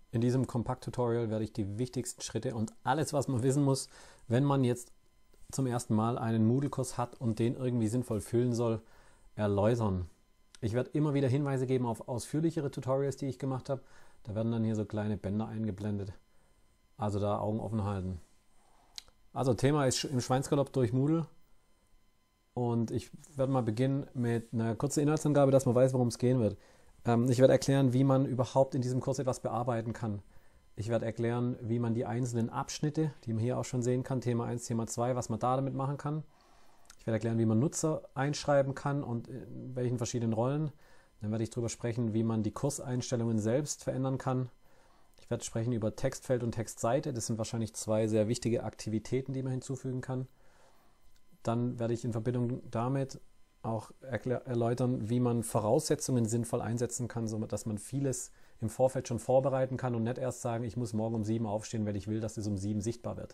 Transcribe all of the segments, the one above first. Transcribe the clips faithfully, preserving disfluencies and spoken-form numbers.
In diesem Kompakt-Tutorial werde ich die wichtigsten Schritte und alles, was man wissen muss, wenn man jetzt zum ersten Mal einen Moodle-Kurs hat und den irgendwie sinnvoll füllen soll, erläutern. Ich werde immer wieder Hinweise geben auf ausführlichere Tutorials, die ich gemacht habe. Da werden dann hier so kleine Bänder eingeblendet. Also da Augen offen halten. Also Thema ist im Schweinsgalopp durch Moodle. Und ich werde mal beginnen mit einer kurzen Inhaltsangabe, dass man weiß, worum es gehen wird. Ähm, ich werde erklären, wie man überhaupt in diesem Kurs etwas bearbeiten kann. Ich werde erklären, wie man die einzelnen Abschnitte, die man hier auch schon sehen kann, Thema eins, Thema zwei, was man da damit machen kann. Ich werde erklären, wie man Nutzer einschreiben kann und in welchen verschiedenen Rollen. Dann werde ich darüber sprechen, wie man die Kurseinstellungen selbst verändern kann. Ich werde sprechen über Textfeld und Textseite. Das sind wahrscheinlich zwei sehr wichtige Aktivitäten, die man hinzufügen kann. Dann werde ich in Verbindung damit auch erläutern, wie man Voraussetzungen sinnvoll einsetzen kann, sodass man vieles im Vorfeld schon vorbereiten kann und nicht erst sagen, ich muss morgen um sieben aufstehen, weil ich will, dass es um sieben sichtbar wird.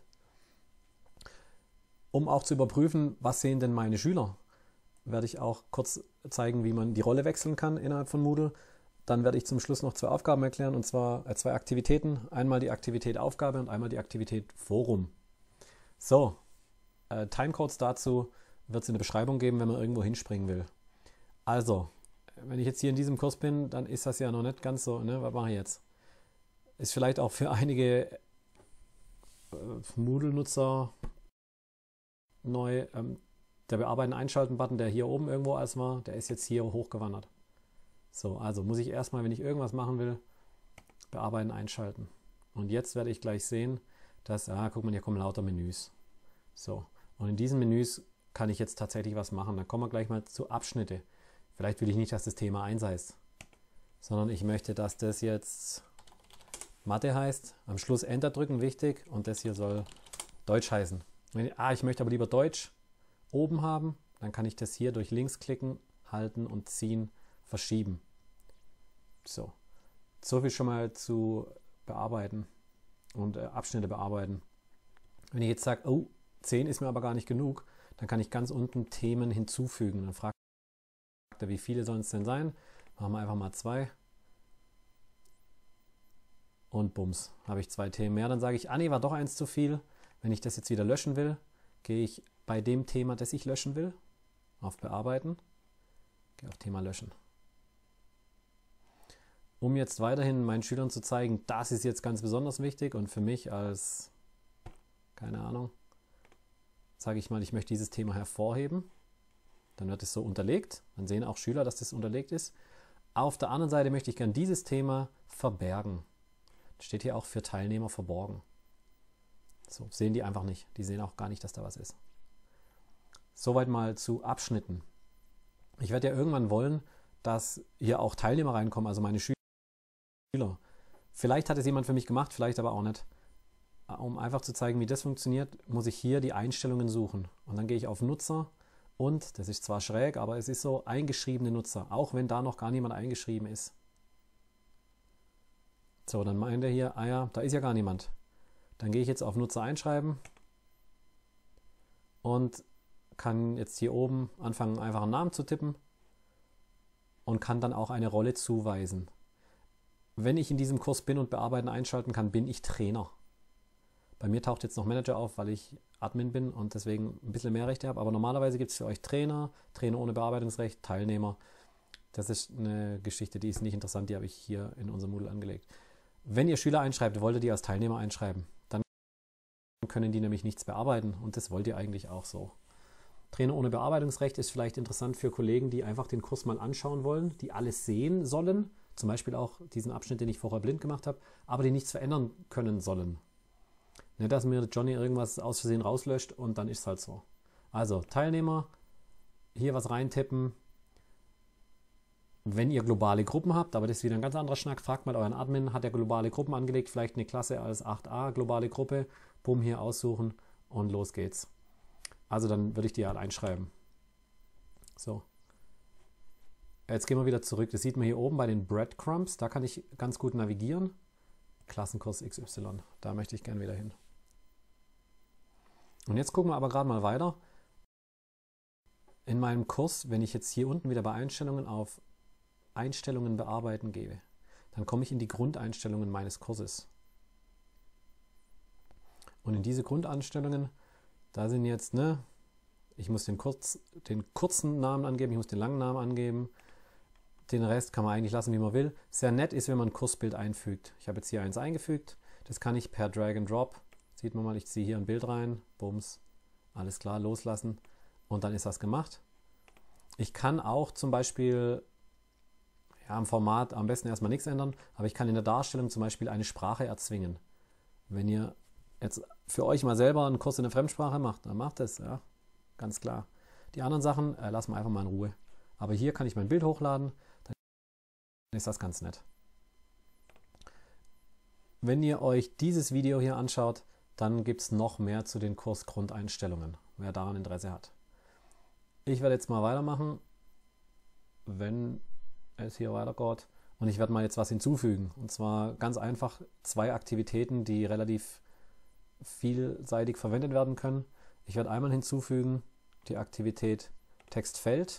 Um auch zu überprüfen, was sehen denn meine Schüler, werde ich auch kurz zeigen, wie man die Rolle wechseln kann innerhalb von Moodle. Dann werde ich zum Schluss noch zwei Aufgaben erklären, und zwar zwei Aktivitäten. Einmal die Aktivität Aufgabe und einmal die Aktivität Forum. So, äh, Timecodes dazu wird es in der Beschreibung geben, wenn man irgendwo hinspringen will. Also, wenn ich jetzt hier in diesem Kurs bin, dann ist das ja noch nicht ganz so, ne? Was mache ich jetzt? Ist vielleicht auch für einige äh, Moodle-Nutzer neu. Ähm, der Bearbeiten-Einschalten-Button, der hier oben irgendwo als war, der ist jetzt hier hochgewandert. So, also muss ich erstmal, wenn ich irgendwas machen will, Bearbeiten einschalten. Und jetzt werde ich gleich sehen, dass, ah, guck mal, hier kommen lauter Menüs. So, und in diesen Menüs kann ich jetzt tatsächlich was machen. Dann kommen wir gleich mal zu Abschnitte. Vielleicht will ich nicht, dass das Thema eins heißt, sondern ich möchte, dass das jetzt Mathe heißt. Am Schluss Enter drücken, wichtig. Und das hier soll Deutsch heißen. Wenn ich, ah, ich möchte aber lieber Deutsch oben haben, dann kann ich das hier durch links klicken, halten und ziehen, verschieben. So, so viel schon mal zu bearbeiten und äh, Abschnitte bearbeiten. Wenn ich jetzt sage, oh, zehn ist mir aber gar nicht genug, dann kann ich ganz unten Themen hinzufügen. Dann fragt er, wie viele sollen es denn sein? Machen wir einfach mal zwei. Und bums, habe ich zwei Themen mehr. Dann sage ich, ah nee, war doch eins zu viel. Wenn ich das jetzt wieder löschen will, gehe ich bei dem Thema, das ich löschen will, auf Bearbeiten, gehe auf Thema Löschen. Um jetzt weiterhin meinen Schülern zu zeigen, das ist jetzt ganz besonders wichtig und für mich als, keine Ahnung, sage ich mal, ich möchte dieses Thema hervorheben. Dann wird es so unterlegt. Dann sehen auch Schüler, dass das unterlegt ist. Auf der anderen Seite möchte ich gerne dieses Thema verbergen. Das steht hier auch für Teilnehmer verborgen. So, sehen die einfach nicht. Die sehen auch gar nicht, dass da was ist. Soweit mal zu Abschnitten. Ich werde ja irgendwann wollen, dass hier auch Teilnehmer reinkommen, also meine Schüler. Vielleicht hat es jemand für mich gemacht, vielleicht aber auch nicht. Um einfach zu zeigen, wie das funktioniert, muss ich hier die Einstellungen suchen. Und dann gehe ich auf Nutzer und, das ist zwar schräg, aber es ist so, eingeschriebene Nutzer, auch wenn da noch gar niemand eingeschrieben ist. So, dann meint er hier, ah ja, da ist ja gar niemand. Dann gehe ich jetzt auf Nutzer einschreiben und kann jetzt hier oben anfangen, einfach einen Namen zu tippen und kann dann auch eine Rolle zuweisen. Wenn ich in diesem Kurs bin und Bearbeiten einschalten kann, bin ich Trainer. Bei mir taucht jetzt noch Manager auf, weil ich Admin bin und deswegen ein bisschen mehr Rechte habe. Aber normalerweise gibt es für euch Trainer, Trainer ohne Bearbeitungsrecht, Teilnehmer. Das ist eine Geschichte, die ist nicht interessant, die habe ich hier in unserem Moodle angelegt. Wenn ihr Schüler einschreibt, wollt ihr die als Teilnehmer einschreiben. Dann können die nämlich nichts bearbeiten und das wollt ihr eigentlich auch so. Trainer ohne Bearbeitungsrecht ist vielleicht interessant für Kollegen, die einfach den Kurs mal anschauen wollen, die alles sehen sollen, zum Beispiel auch diesen Abschnitt, den ich vorher blind gemacht habe, aber die nichts verändern können sollen. Nicht, dass mir Johnny irgendwas aus Versehen rauslöscht und dann ist es halt so. Also Teilnehmer, hier was reintippen. Wenn ihr globale Gruppen habt, aber das ist wieder ein ganz anderer Schnack, fragt mal euren Admin, hat er globale Gruppen angelegt, vielleicht eine Klasse als acht a, globale Gruppe, bumm, hier aussuchen und los geht's. Also dann würde ich die halt einschreiben. So. Jetzt gehen wir wieder zurück. Das sieht man hier oben bei den Breadcrumbs. Da kann ich ganz gut navigieren. Klassenkurs X Y. Da möchte ich gerne wieder hin. Und jetzt gucken wir aber gerade mal weiter. In meinem Kurs, wenn ich jetzt hier unten wieder bei Einstellungen auf Einstellungen bearbeiten gebe, dann komme ich in die Grundeinstellungen meines Kurses. Und in diese Grundeinstellungen, da sind jetzt, ne, ich muss den, kurz, den kurzen Namen angeben, ich muss den langen Namen angeben. Den Rest kann man eigentlich lassen, wie man will. Sehr nett ist, wenn man ein Kursbild einfügt. Ich habe jetzt hier eins eingefügt. Das kann ich per Drag and Drop, sieht man mal, ich ziehe hier ein Bild rein, bums, alles klar, loslassen und dann ist das gemacht. Ich kann auch zum Beispiel ja, am Format am besten erstmal nichts ändern, aber ich kann in der Darstellung zum Beispiel eine Sprache erzwingen. Wenn ihr jetzt für euch mal selber einen Kurs in der Fremdsprache macht, dann macht es, ja, ganz klar. Die anderen Sachen äh, lassen wir einfach mal in Ruhe. Aber hier kann ich mein Bild hochladen, dann ist das ganz nett. Wenn ihr euch dieses Video hier anschaut, dann gibt es noch mehr zu den Kursgrundeinstellungen, wer daran Interesse hat. Ich werde jetzt mal weitermachen, wenn es hier weitergeht. Und ich werde mal jetzt was hinzufügen. Und zwar ganz einfach zwei Aktivitäten, die relativ vielseitig verwendet werden können. Ich werde einmal hinzufügen die Aktivität Textfeld.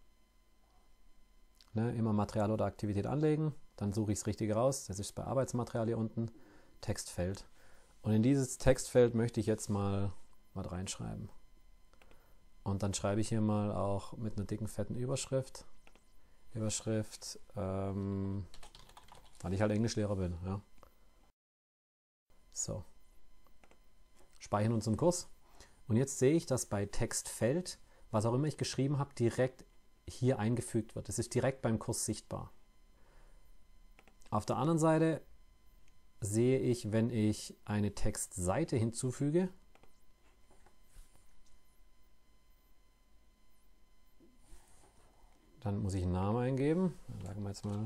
Ne, immer Material oder Aktivität anlegen. Dann suche ich das Richtige raus. Das ist bei Arbeitsmaterial hier unten. Textfeld. Und in dieses Textfeld möchte ich jetzt mal was reinschreiben. Und dann schreibe ich hier mal auch mit einer dicken, fetten Überschrift. Überschrift, ähm, weil ich halt Englischlehrer bin. Ja. So. Speichern unseren Kurs. Und jetzt sehe ich, dass bei Textfeld, was auch immer ich geschrieben habe, direkt hier eingefügt wird. Das ist direkt beim Kurs sichtbar. Auf der anderen Seite sehe ich, wenn ich eine Textseite hinzufüge, dann muss ich einen Namen eingeben. Dann sagen wir jetzt mal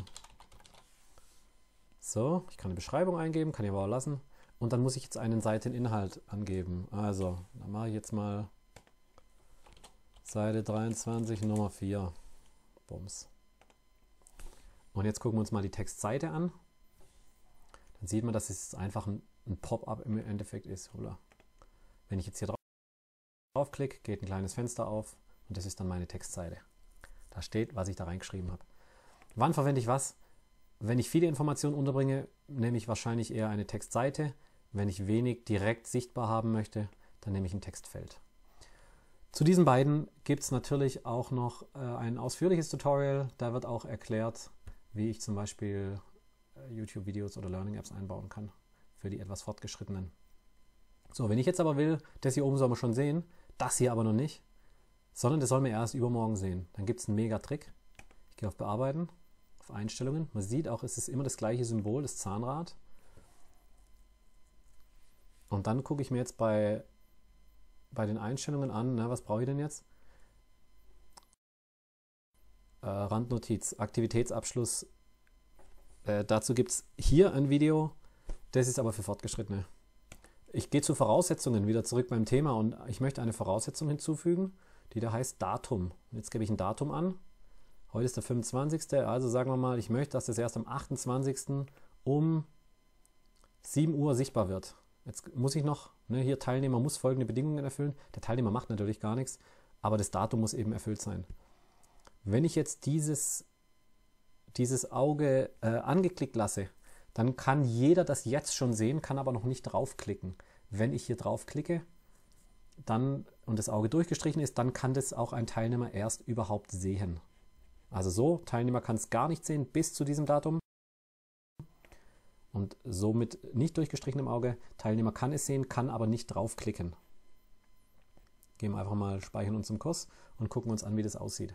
so, ich kann eine Beschreibung eingeben, kann ich aber auch lassen. Und dann muss ich jetzt einen Seiteninhalt angeben. Also, dann mache ich jetzt mal Seite dreiundzwanzig, Nummer vier. Bums. Und jetzt gucken wir uns mal die Textseite an. Dann sieht man, dass es einfach ein, ein Pop-up im Endeffekt ist. Hola. Wenn ich jetzt hier draufklicke, geht ein kleines Fenster auf und das ist dann meine Textseite. Da steht, was ich da reingeschrieben habe. Wann verwende ich was? Wenn ich viele Informationen unterbringe, nehme ich wahrscheinlich eher eine Textseite. Wenn ich wenig direkt sichtbar haben möchte, dann nehme ich ein Textfeld. Zu diesen beiden gibt es natürlich auch noch äh, ein ausführliches Tutorial. Da wird auch erklärt, wie ich zum Beispiel äh, YouTube-Videos oder Learning-Apps einbauen kann für die etwas Fortgeschrittenen. So, wenn ich jetzt aber will, das hier oben soll man schon sehen, das hier aber noch nicht, sondern das soll man erst übermorgen sehen. Dann gibt es einen Mega-Trick. Ich gehe auf Bearbeiten, auf Einstellungen. Man sieht auch, es ist immer das gleiche Symbol, das Zahnrad. Und dann gucke ich mir jetzt bei, bei den Einstellungen an, na, was brauche ich denn jetzt? Äh, Randnotiz, Aktivitätsabschluss. Äh, dazu gibt es hier ein Video, das ist aber für Fortgeschrittene. Ich gehe zu Voraussetzungen, wieder zurück beim Thema und ich möchte eine Voraussetzung hinzufügen, die da heißt Datum. Und jetzt gebe ich ein Datum an. Heute ist der fünfundzwanzigste Also sagen wir mal, ich möchte, dass das erst am achtundzwanzigsten um sieben Uhr sichtbar wird. Jetzt muss ich noch, ne, hier Teilnehmer muss folgende Bedingungen erfüllen. Der Teilnehmer macht natürlich gar nichts, aber das Datum muss eben erfüllt sein. Wenn ich jetzt dieses, dieses Auge äh, angeklickt lasse, dann kann jeder das jetzt schon sehen, kann aber noch nicht draufklicken. Wenn ich hier draufklicke, dann und das Auge durchgestrichen ist, dann kann das auch ein Teilnehmer erst überhaupt sehen. Also so, Teilnehmer kann es gar nicht sehen bis zu diesem Datum. Und somit nicht durchgestrichenem Auge. Teilnehmer kann es sehen, kann aber nicht draufklicken. Gehen wir einfach mal, speichern uns im Kurs und gucken uns an, wie das aussieht.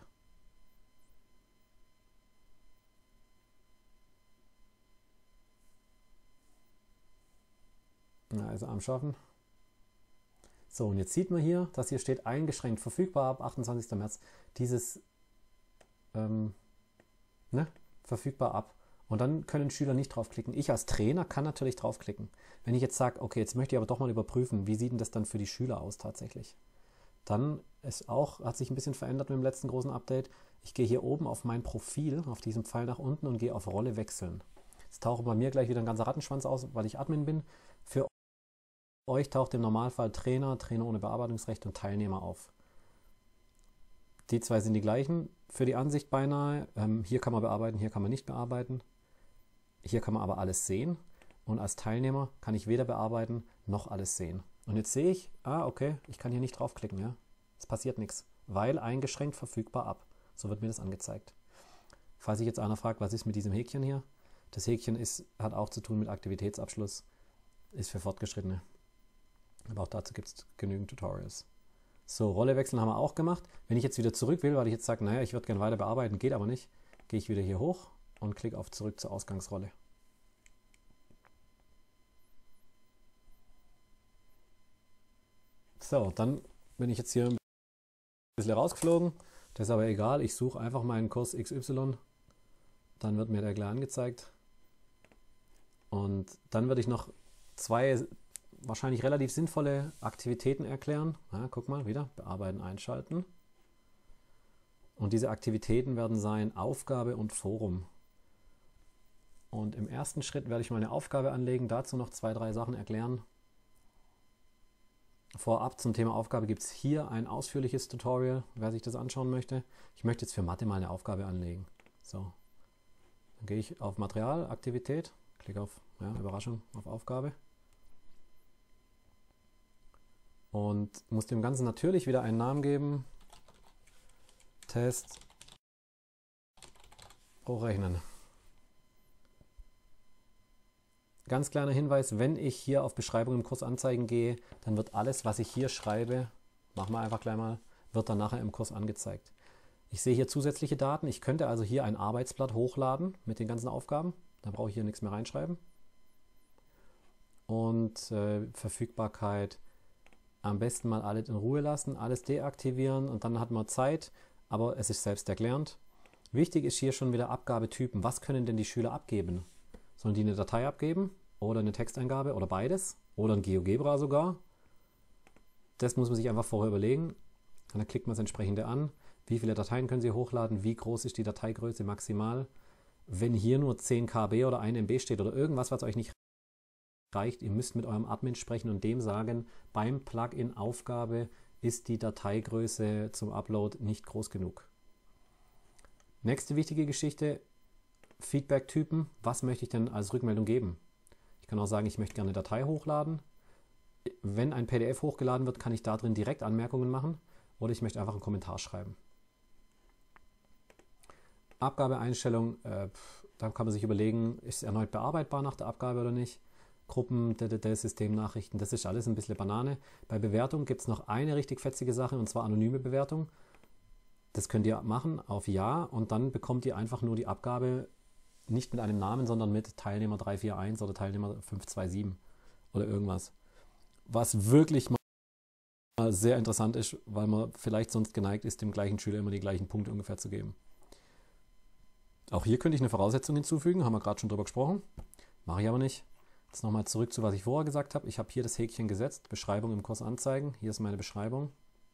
Also am Schaffen. So, und jetzt sieht man hier, dass hier steht eingeschränkt verfügbar ab achtundzwanzigsten März. Dieses ähm, ne, verfügbar ab. Und dann können Schüler nicht draufklicken. Ich als Trainer kann natürlich draufklicken. Wenn ich jetzt sage, okay, jetzt möchte ich aber doch mal überprüfen, wie sieht denn das dann für die Schüler aus tatsächlich? Dann ist auch, hat sich ein bisschen verändert mit dem letzten großen Update. Ich gehe hier oben auf mein Profil, auf diesem Pfeil nach unten und gehe auf Rolle wechseln. Jetzt taucht bei mir gleich wieder ein ganzer Rattenschwanz aus, weil ich Admin bin. Für euch taucht im Normalfall Trainer, Trainer ohne Bearbeitungsrecht und Teilnehmer auf. Die zwei sind die gleichen für die Ansicht beinahe. Ähm, hier kann man bearbeiten, hier kann man nicht bearbeiten. Hier kann man aber alles sehen und als Teilnehmer kann ich weder bearbeiten noch alles sehen. Und jetzt sehe ich, ah okay, ich kann hier nicht draufklicken, ja. Es passiert nichts, weil eingeschränkt verfügbar ab. So wird mir das angezeigt. Falls sich jetzt einer fragt, was ist mit diesem Häkchen hier? Das Häkchen ist, hat auch zu tun mit Aktivitätsabschluss, ist für Fortgeschrittene. Aber auch dazu gibt es genügend Tutorials. So, Rolle wechseln haben wir auch gemacht. Wenn ich jetzt wieder zurück will, weil ich jetzt sage, naja, ich würde gerne weiter bearbeiten, geht aber nicht, gehe ich wieder hier hoch und klicke auf zurück zur Ausgangsrolle. So, dann bin ich jetzt hier ein bisschen rausgeflogen. Das ist aber egal, ich suche einfach meinen Kurs X Y. Dann wird mir der gleich angezeigt. Und dann würde ich noch zwei wahrscheinlich relativ sinnvolle Aktivitäten erklären. Ja, guck mal, wieder, bearbeiten, einschalten. Und diese Aktivitäten werden sein Aufgabe und Forum. Und im ersten Schritt werde ich mal eine Aufgabe anlegen, dazu noch zwei, drei Sachen erklären. Vorab zum Thema Aufgabe gibt es hier ein ausführliches Tutorial, wer sich das anschauen möchte. Ich möchte jetzt für Mathe mal eine Aufgabe anlegen. So, dann gehe ich auf Material, Aktivität, klicke auf, ja, Überraschung, auf Aufgabe. Und muss dem Ganzen natürlich wieder einen Namen geben. Test hochrechnen. Ganz kleiner Hinweis, wenn ich hier auf Beschreibung im Kurs anzeigen gehe, dann wird alles, was ich hier schreibe, machen wir einfach gleich mal, wird dann nachher im Kurs angezeigt. Ich sehe hier zusätzliche Daten. Ich könnte also hier ein Arbeitsblatt hochladen mit den ganzen Aufgaben. Da brauche ich hier nichts mehr reinschreiben. Und äh, Verfügbarkeit am besten mal alles in Ruhe lassen, alles deaktivieren und dann hat man Zeit, aber es ist selbsterklärend. Wichtig ist hier schon wieder Abgabetypen. Was können denn die Schüler abgeben? Sollen die eine Datei abgeben oder eine Texteingabe oder beides oder ein GeoGebra sogar? Das muss man sich einfach vorher überlegen. Und dann klickt man das entsprechende an. Wie viele Dateien können Sie hochladen? Wie groß ist die Dateigröße maximal? Wenn hier nur zehn Kilobyte oder ein Megabyte steht oder irgendwas, was euch nicht reicht, ihr müsst mit eurem Admin sprechen und dem sagen, beim Plugin Aufgabe ist die Dateigröße zum Upload nicht groß genug. Nächste wichtige Geschichte, Feedback-Typen. Was möchte ich denn als Rückmeldung geben? Ich kann auch sagen, ich möchte gerne eine Datei hochladen. Wenn ein P D F hochgeladen wird, kann ich da drin direkt Anmerkungen machen oder ich möchte einfach einen Kommentar schreiben. Abgabeeinstellung, äh, da kann man sich überlegen, ist es erneut bearbeitbar nach der Abgabe oder nicht. Gruppen, D D D, Systemnachrichten, das ist alles ein bisschen Banane. Bei Bewertung gibt es noch eine richtig fetzige Sache und zwar anonyme Bewertung. Das könnt ihr machen auf Ja und dann bekommt ihr einfach nur die Abgabe nicht mit einem Namen, sondern mit Teilnehmer drei vier eins oder Teilnehmer fünf zwei sieben oder irgendwas. Was wirklich mal sehr interessant ist, weil man vielleicht sonst geneigt ist, dem gleichen Schüler immer die gleichen Punkte ungefähr zu geben. Auch hier könnte ich eine Voraussetzung hinzufügen, haben wir gerade schon drüber gesprochen. Mache ich aber nicht. Jetzt nochmal zurück zu, was ich vorher gesagt habe. Ich habe hier das Häkchen gesetzt, Beschreibung im Kurs anzeigen. Hier ist meine Beschreibung.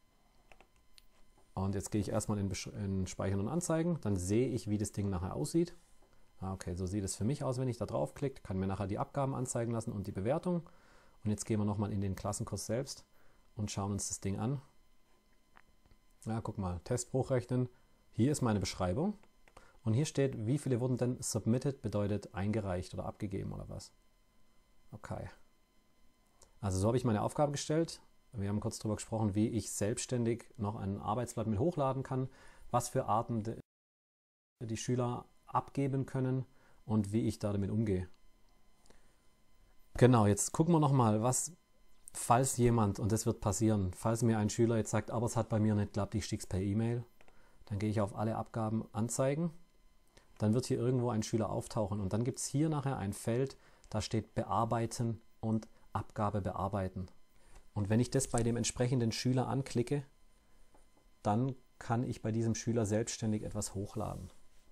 Und jetzt gehe ich erstmal in, in Speichern und Anzeigen. Dann sehe ich, wie das Ding nachher aussieht. Ah, okay, so sieht es für mich aus, wenn ich da draufklicke. Kann mir nachher die Abgaben anzeigen lassen und die Bewertung. Und jetzt gehen wir nochmal in den Klassenkurs selbst und schauen uns das Ding an. Ja, guck mal, Test hochrechnen. Hier ist meine Beschreibung. Und hier steht, wie viele wurden denn submitted, bedeutet eingereicht oder abgegeben oder was. Okay. Also so habe ich meine Aufgabe gestellt. Wir haben kurz darüber gesprochen, wie ich selbstständig noch ein Arbeitsblatt mit hochladen kann, was für Arten die Schüler abgeben können und wie ich da damit umgehe. Genau, jetzt gucken wir nochmal, was, falls jemand, und das wird passieren, falls mir ein Schüler jetzt sagt, aber es hat bei mir nicht geklappt, ich schicke es per E-Mail, dann gehe ich auf alle Abgaben anzeigen, dann wird hier irgendwo ein Schüler auftauchen und dann gibt es hier nachher ein Feld, da steht Bearbeiten und Abgabe bearbeiten. Und wenn ich das bei dem entsprechenden Schüler anklicke, dann kann ich bei diesem Schüler selbstständig etwas hochladen.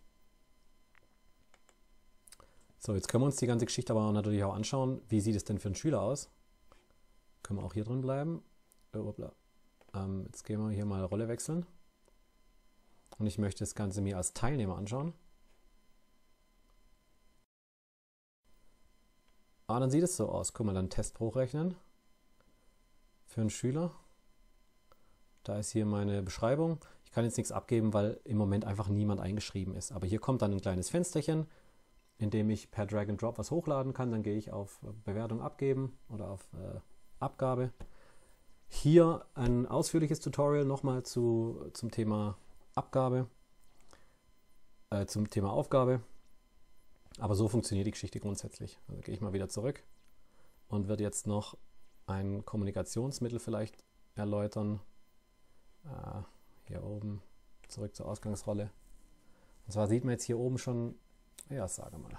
So, jetzt können wir uns die ganze Geschichte aber natürlich auch anschauen. Wie sieht es denn für einen Schüler aus? Können wir auch hier drin bleiben. Ähm, jetzt gehen wir hier mal Rolle wechseln. Und ich möchte das Ganze mir als Teilnehmer anschauen. Ah, dann sieht es so aus. Guck mal, dann Test hochrechnen. Für einen Schüler. Da ist hier meine Beschreibung. Ich kann jetzt nichts abgeben, weil im Moment einfach niemand eingeschrieben ist. Aber hier kommt dann ein kleines Fensterchen. indem ich per Drag and Drop was hochladen kann. Dann gehe ich auf Bewertung abgeben oder auf äh, Abgabe. Hier ein ausführliches Tutorial nochmal zu, zum Thema Abgabe, äh, zum Thema Aufgabe. Aber so funktioniert die Geschichte grundsätzlich. Also gehe ich mal wieder zurück und werde jetzt noch ein Kommunikationsmittel vielleicht erläutern. Äh, hier oben zurück zur Ausgangsrolle. Und zwar sieht man jetzt hier oben schon, ja, sage mal.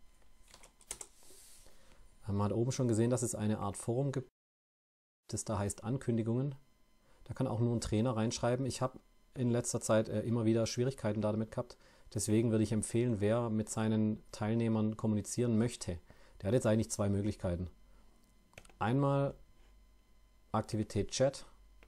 Man hat oben schon gesehen, dass es eine Art Forum gibt, das da heißt Ankündigungen. Da kann auch nur ein Trainer reinschreiben. Ich habe in letzter Zeit äh, immer wieder Schwierigkeiten damit gehabt. Deswegen würde ich empfehlen, wer mit seinen Teilnehmern kommunizieren möchte, der hat jetzt eigentlich zwei Möglichkeiten. Einmal Aktivität Chat.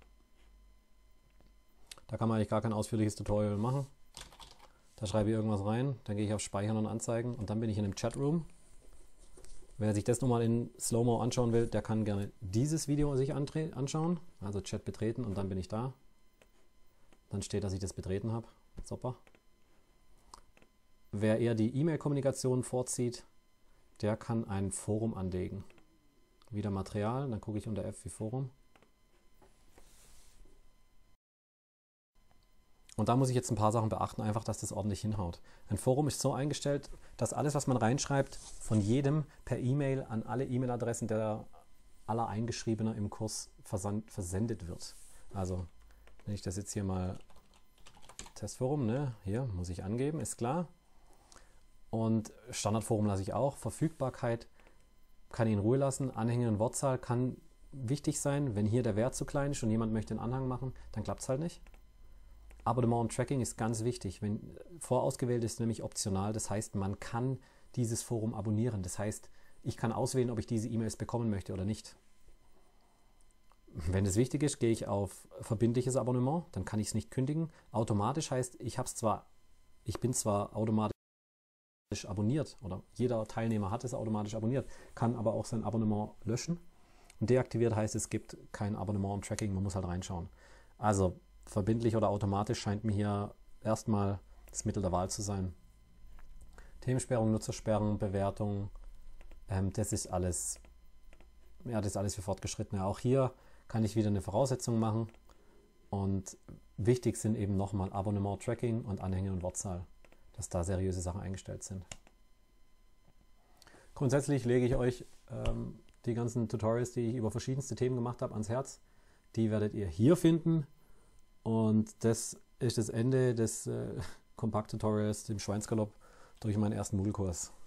Da kann man eigentlich gar kein ausführliches Tutorial machen. Da schreibe ich irgendwas rein, dann gehe ich auf Speichern und Anzeigen und dann bin ich in einem Chatroom. Wer sich das nochmal in Slow-Mo anschauen will, der kann gerne dieses Video sich anschauen. Also Chat betreten und dann bin ich da. Dann steht, dass ich das betreten habe. Super. Wer eher die E-Mail-Kommunikation vorzieht, der kann ein Forum anlegen. Wieder Material, dann gucke ich unter F wie Forum. Und da muss ich jetzt ein paar Sachen beachten, einfach, dass das ordentlich hinhaut. Ein Forum ist so eingestellt, dass alles, was man reinschreibt, von jedem per E-Mail an alle E-Mail-Adressen der aller Eingeschriebener im Kurs versand, versendet wird. Also, wenn ich das jetzt hier mal Testforum, ne, hier muss ich angeben, ist klar. Und Standardforum lasse ich auch. Verfügbarkeit kann ich in Ruhe lassen. Anhänge und Wortzahl kann wichtig sein. Wenn hier der Wert zu klein ist und jemand möchte einen Anhang machen, dann klappt es halt nicht. Abonnement und Tracking ist ganz wichtig. Wenn vorausgewählt ist, nämlich optional. Das heißt, man kann dieses Forum abonnieren. Das heißt, ich kann auswählen, ob ich diese E-Mails bekommen möchte oder nicht. Wenn es wichtig ist, gehe ich auf verbindliches Abonnement. Dann kann ich es nicht kündigen. Automatisch heißt, ich habe es zwar, ich bin zwar automatisch abonniert oder jeder Teilnehmer hat es automatisch abonniert, kann aber auch sein Abonnement löschen. Und deaktiviert heißt, es gibt kein Abonnement und Tracking, man muss halt reinschauen. Also verbindlich oder automatisch scheint mir hier erstmal das Mittel der Wahl zu sein. Themensperrung, Nutzersperrung, Bewertung, ähm, das ist alles, ja, das ist alles für Fortgeschrittene. Auch hier kann ich wieder eine Voraussetzung machen und wichtig sind eben nochmal Abonnement, Tracking und Anhänge und Wortzahl, dass da seriöse Sachen eingestellt sind. Grundsätzlich lege ich euch ähm, die ganzen Tutorials, die ich über verschiedenste Themen gemacht habe, ans Herz. Die werdet ihr hier finden. Und das ist das Ende des äh, Kompakt-Tutorials, dem Schweinsgalopp durch meinen ersten Moodle-Kurs.